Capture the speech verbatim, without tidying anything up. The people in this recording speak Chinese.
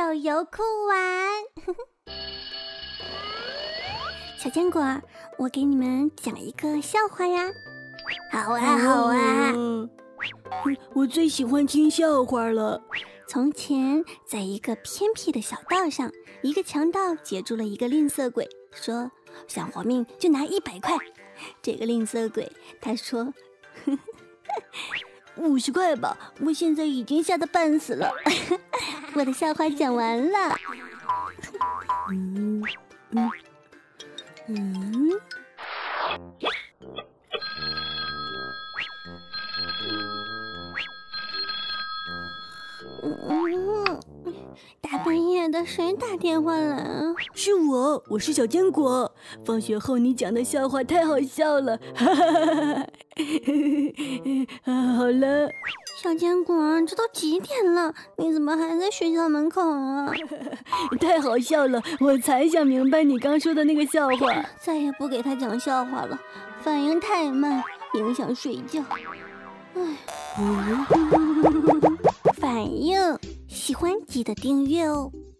手游酷玩。小坚果，我给你们讲一个笑话呀。好啊，好啊。 嗯，我最喜欢听笑话了。 从前，在一个偏僻的小道上，一个强盗截住了一个吝啬鬼，说想活命就拿一百块。这个吝啬鬼他说五十块吧，我现在已经吓得半死了。我的笑话讲完了。 嗯嗯嗯。 嗯，大半夜的，谁打电话来啊？ 是我，我是小坚果。放学后你讲的笑话太好笑了，哈哈哈哈哈！好了， 小坚果，这都几点了？你怎么还在学校门口啊？ 太好笑了，我才想明白你刚说的那个笑话。 再也不给他讲笑话了，反应太慢，影响睡觉。唉。反应，喜欢记得订阅哦。